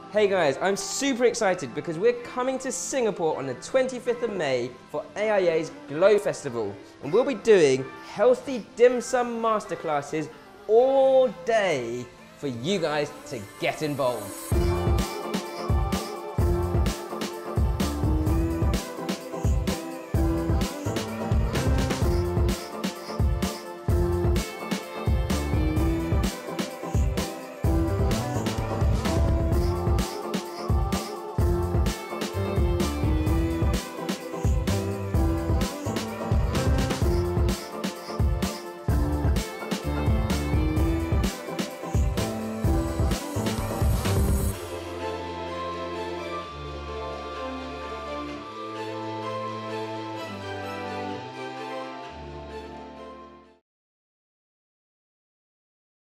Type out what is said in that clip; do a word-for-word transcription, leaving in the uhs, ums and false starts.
Hey guys, I'm super excited because we're coming to Singapore on the twenty-fifth of May for A I A's GLOW Festival. And we'll be doing healthy dim sum masterclasses all day for you guys to get involved.